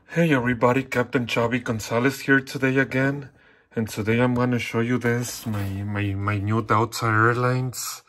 Hey everybody, Captain Chavi Gonzalez here today again, and today I'm going to show you this, my new Delta Airlines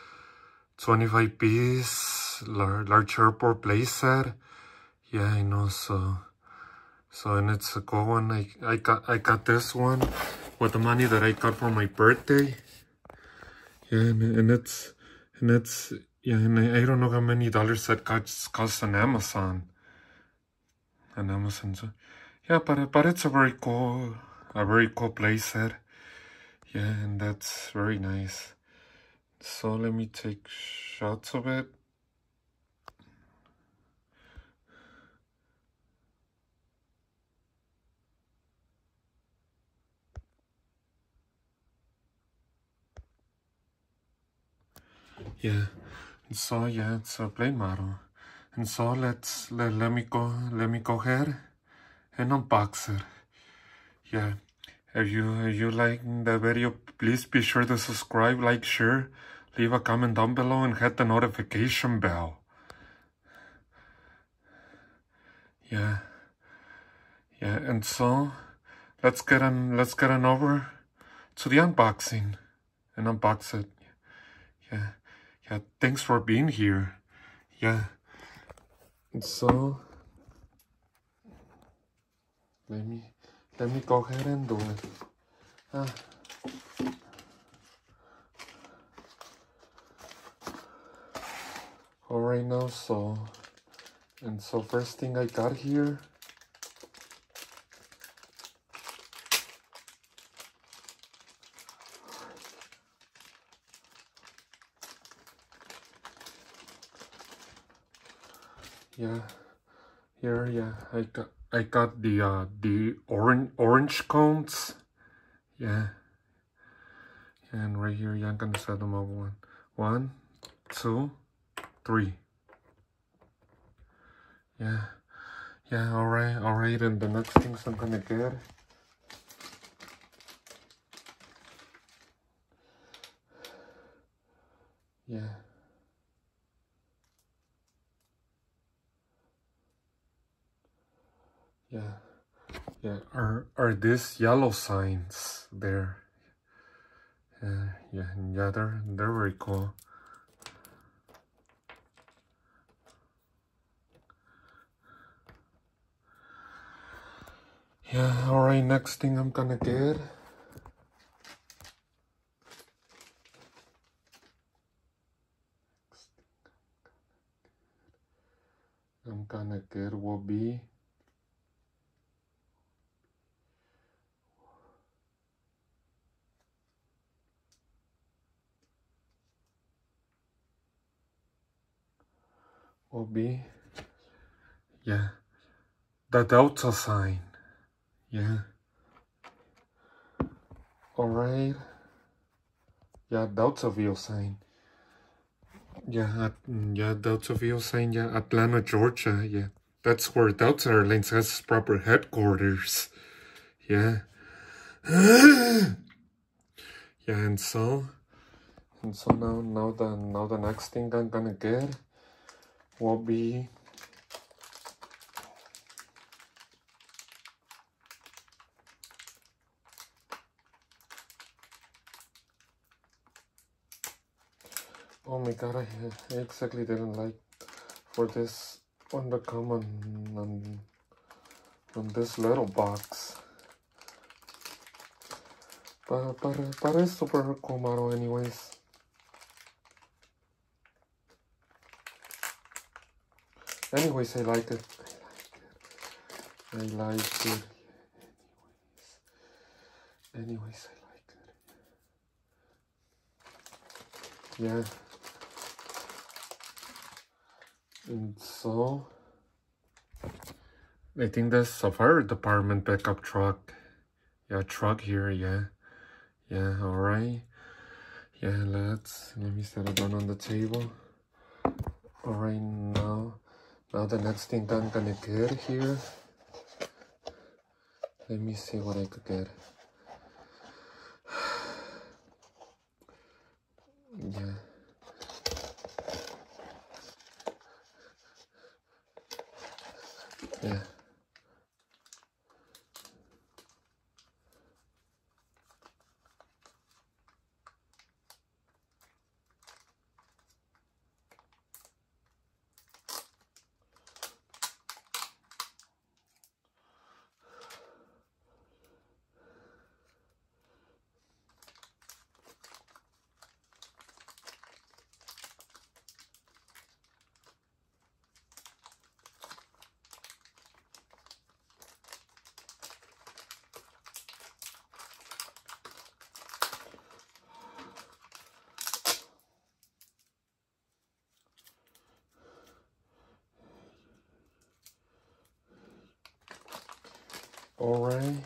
25-piece large airport playset. Yeah, I know, so and it's a cool one. I got this one with the money that I got for my birthday. Yeah, and it's yeah, and I don't know how many dollars that cost on Amazon. So yeah, but it's a very cool playset. Yeah, and that's very nice. So let me take shots of it. Yeah, and so yeah, it's a plane model. And so let me go ahead and unbox it. Yeah. If you like the video, please be sure to subscribe, like, share, leave a comment down below, and hit the notification bell. Yeah. Yeah, and so let's get on over to the unboxing and unbox it. Yeah. Yeah, thanks for being here. Yeah. And so let me go ahead and do it. All right now, so first thing I got here, yeah, here, yeah, I got the orange cones, yeah, and right here, yeah, I'm gonna set them up one, 2, 3, yeah, all right, and the next things I'm gonna get, yeah. Yeah, are these yellow signs there? Yeah, they're very cool. Yeah, all right, next thing I'm gonna get, will be yeah, the Delta sign. Yeah. All right. Yeah, Deltaville sign. Yeah, Deltaville sign. Yeah, Atlanta, Georgia. Yeah, that's where Delta Airlines has its proper headquarters. Yeah. Yeah, and so now the next thing I'm gonna get will be oh my god, I exactly didn't like for this one to come on this little box. But it's super cool model anyways. Anyways, I like it. I like it. Anyways, I like it. Yeah. And so I think that's a fire department backup truck. Yeah, truck here, yeah. Yeah, alright. Yeah, let me set it down on the table. Alright, now the next thing I'm gonna get here. Let me see what I could get. Yeah. Yeah. All right.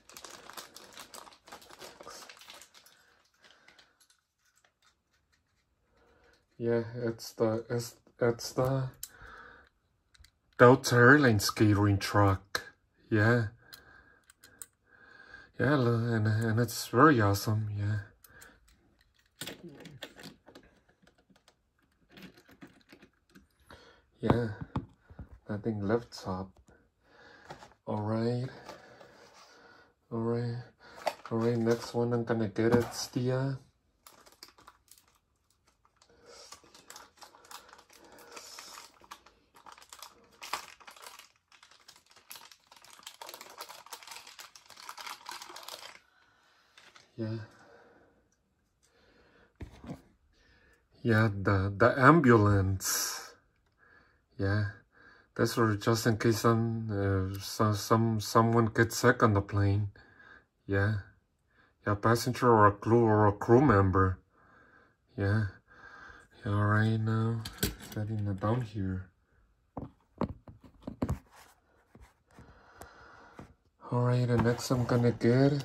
Yeah, it's the Delta Airlines catering truck. Yeah. Yeah, and it's very awesome. Yeah. Yeah, that thing lifts up. All right. Next one I'm gonna get it's the the ambulance. Yeah, that's for just in case someone gets sick on the plane. Yeah, passenger or a crew member. Yeah. All right, now setting it down here. All right, and next I'm gonna get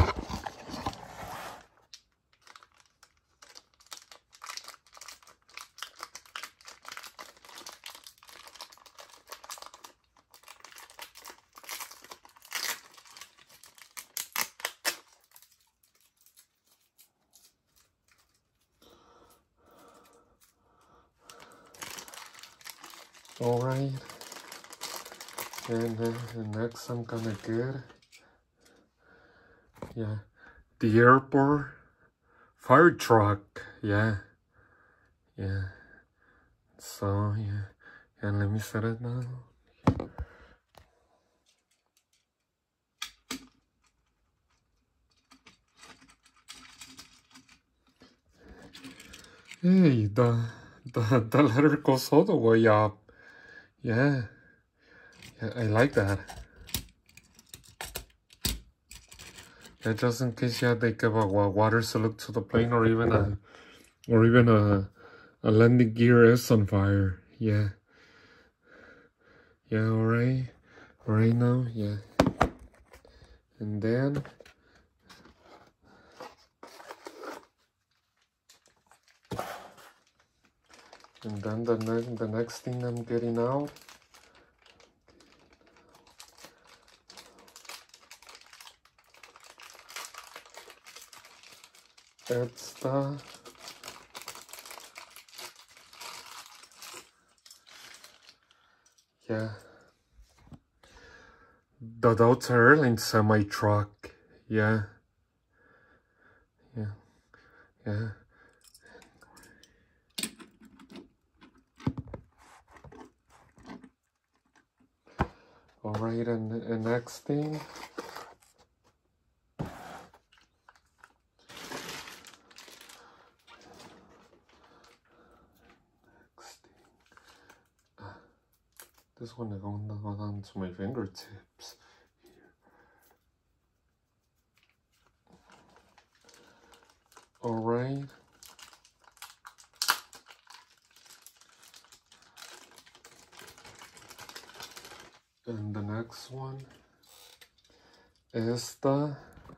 all right, and next I'm gonna get the airport fire truck. Yeah. So and let me set it now. Hey, the letter goes all the way up. Yeah, I like that. Yeah, just in case they give a water salute to the plane, or even a landing gear is on fire. Yeah. All right now. Yeah, and then the next thing I'm getting out. It's the Delta Airlines semi-truck. Yeah. All right, and next thing. This one is going on to my fingertips. All right. And the next one is the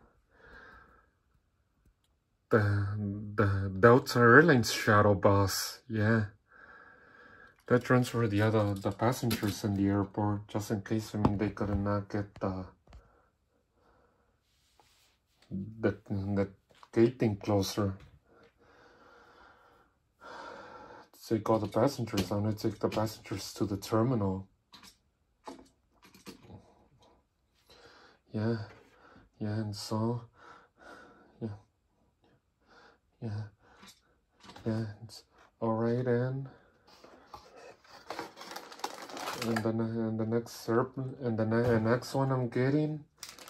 Delta Airlines shuttle bus. Yeah. That transfer the passengers in the airport, just in case they could not get the gate thing closer. Take all the passengers. I'm gonna take the passengers to the terminal. Yeah, and so it's all right. And the next one I'm getting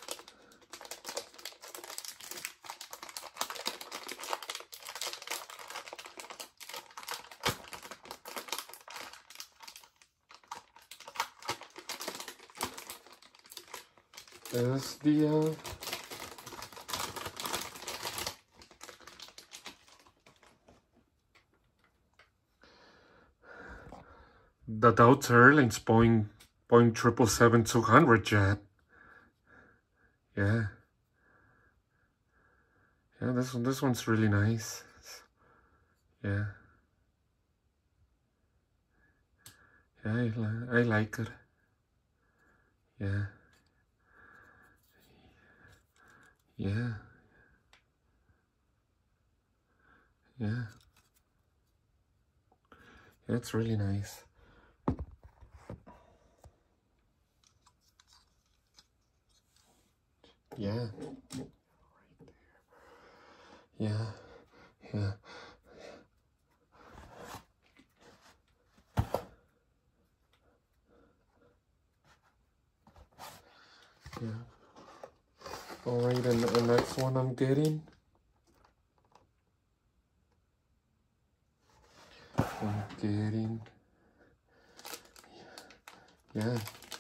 is the Delta Airlines Boeing 777-200 jet. Yeah. Yeah, this one's really nice. Yeah. Yeah, I like it. Yeah. Yeah. Yeah. Yeah, it's really nice. Yeah. Yeah. Yeah. Yeah. All right, and the next one I'm getting. Yeah.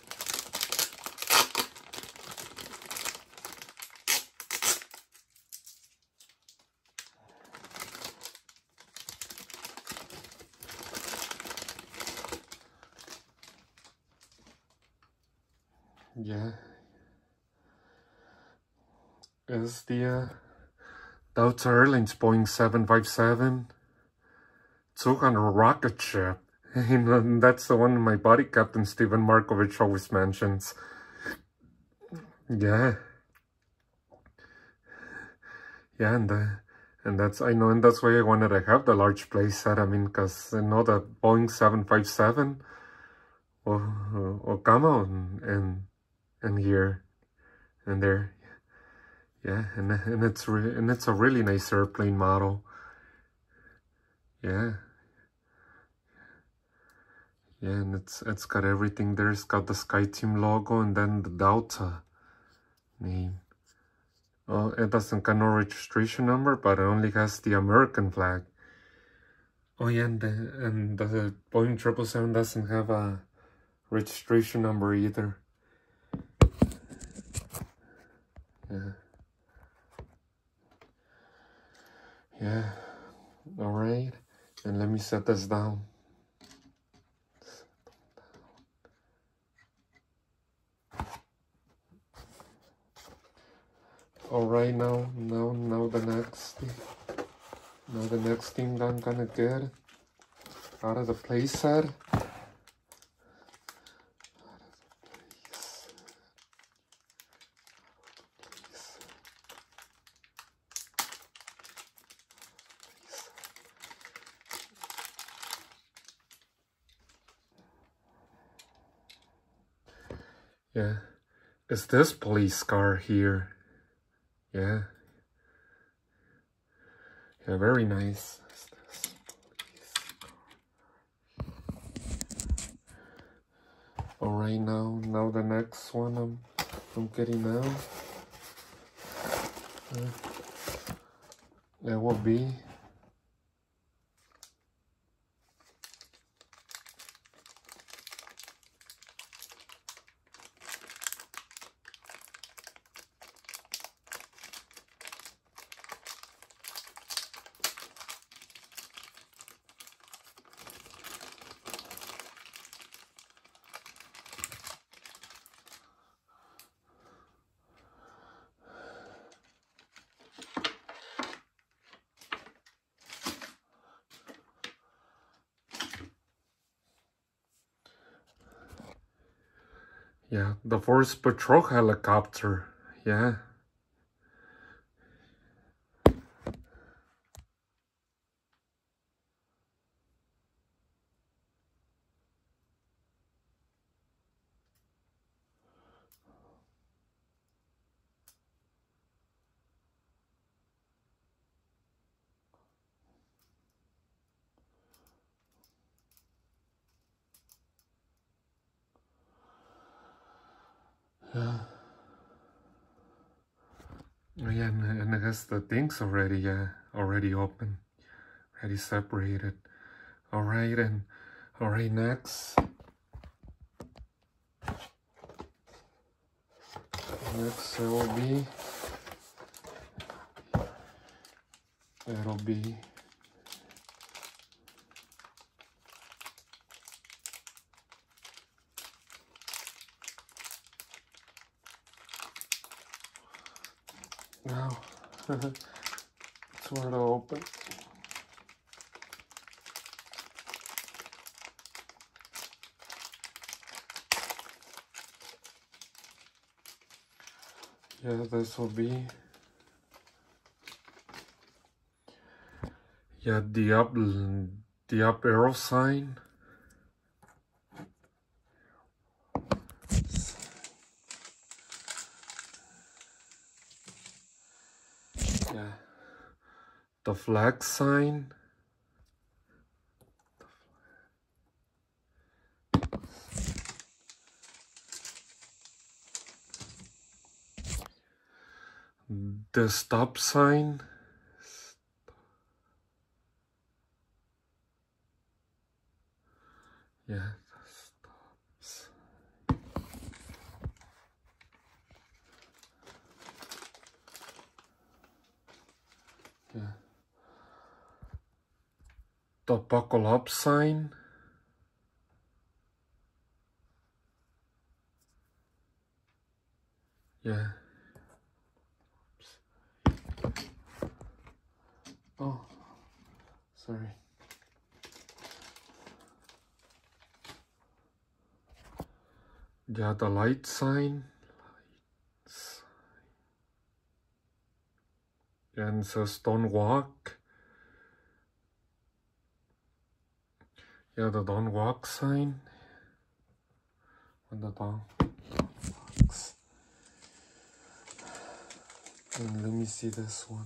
Yeah. It's the Delta Airlines Boeing 757 200 rocket ship. And that's the one my buddy Captain Steven Markovich always mentions. Yeah. Yeah, and that's, I know, and that's why I wanted to have the large playset. I mean, because I know the Boeing 757 will come out and here and there. Yeah, and it's a really nice airplane model. Yeah. Yeah, and it's got everything there. It's got the SkyTeam logo and then the Delta name. Oh, it doesn't got no registration number, but it only has the American flag. Oh yeah, and the Boeing 777 doesn't have a registration number either. Yeah. Yeah. All right. And let me set this down. All right, now the next thing I'm gonna get out of the playset. Yeah, it's this police car here. Yeah. Yeah, very nice. All right, now the next one I'm getting now. That will be yeah, the Force Patrol helicopter. Yeah. Yeah. Oh, yeah, and it has the things already, already open, already separated. All right, next it'll be Now, it's where to open. Yeah, this will be. Yeah, the up arrow sign. Yeah, the flag sign. The stop sign. Yeah, the stops. Yeah. The buckle up sign. Yeah. Oh, sorry. Yeah, the light sign. And it says don't walk. Yeah, the don't walk sign. And the don't walks. And let me see this one.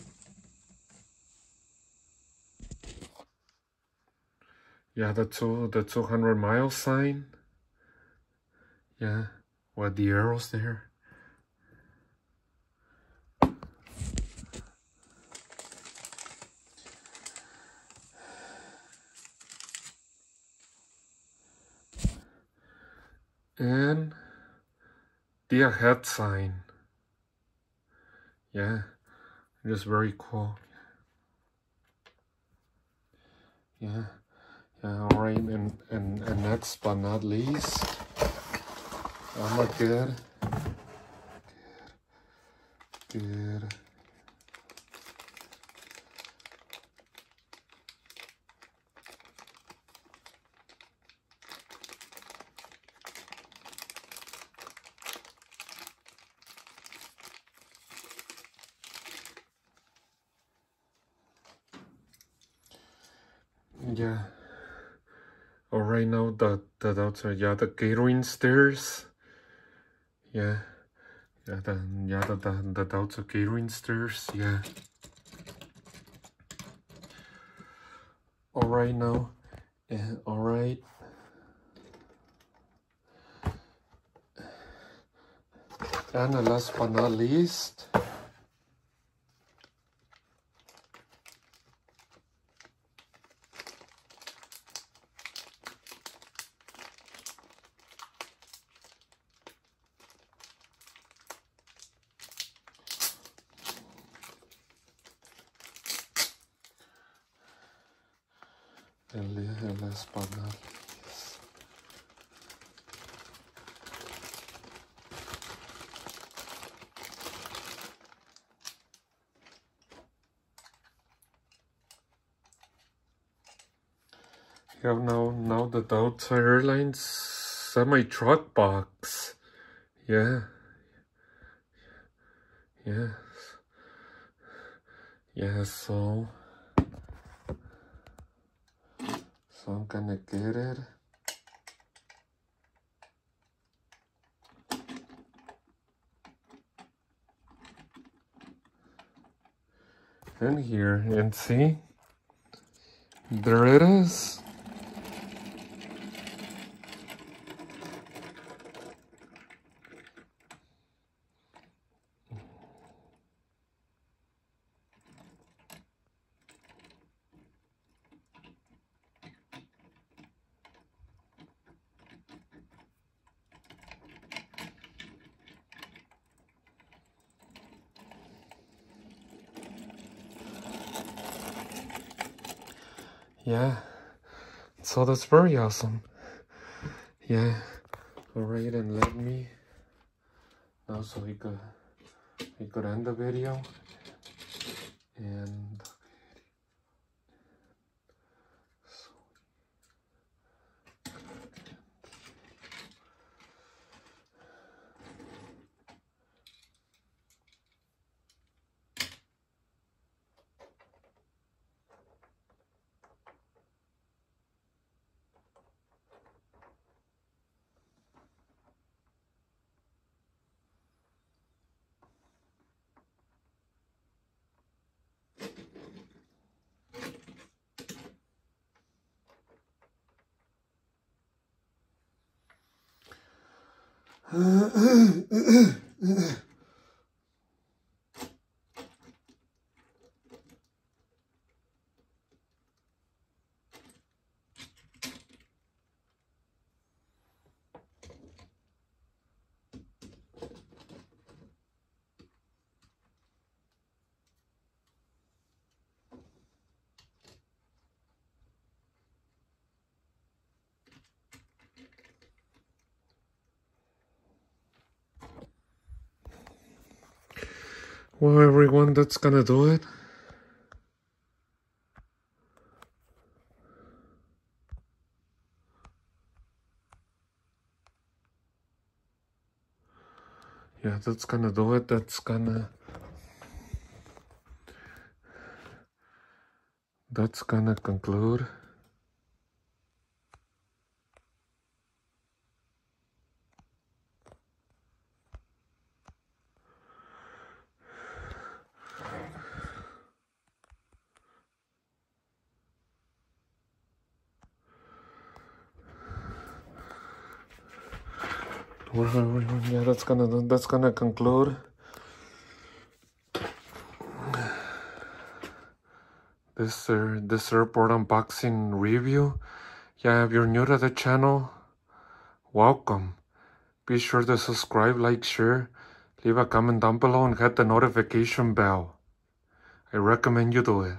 Yeah, the 200-mile sign. Yeah, with the arrows there. And the ahead sign. Yeah, just very cool. Yeah, yeah, all right, and next but not least, I'm a good. Yeah. All right, now the outside, yeah, the catering stairs. Yeah, yeah, the outside catering stairs. Yeah. All right now, yeah, all right. And last but not least, and last but not least. Yeah, now the Delta Airlines semi-truck box. Yeah. Yes. Yeah, so I'm gonna get it. In here and see, there it is. Yeah, so that's very awesome. Yeah, all right, and let me now so we could we could end the video. And well, everyone, that's gonna do it. Yeah, that's gonna do it. That's gonna conclude. Well, everyone, yeah, that's gonna conclude this airport unboxing review. Yeah, if you're new to the channel, welcome. Be sure to subscribe, like, share, leave a comment down below, and hit the notification bell. I recommend you do it.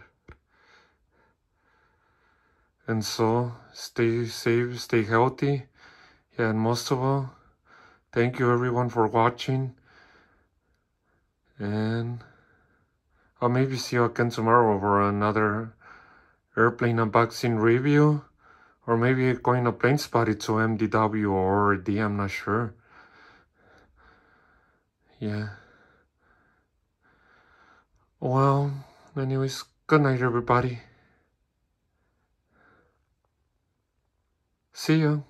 And so, stay safe, stay healthy, yeah, and most of all, thank you everyone for watching, and I'll maybe see you again tomorrow for another airplane unboxing review, or maybe going to plane spotty to MDW or D, I'm not sure. Yeah. Well, anyways, good night everybody. See ya.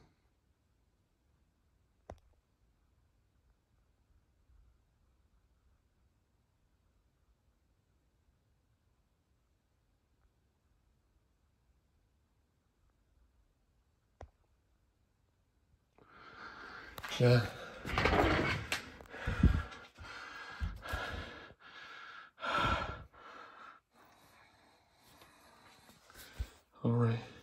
Yeah. All right.